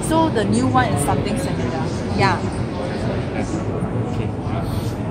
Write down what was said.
So the new one is something similar. Yeah. Okay.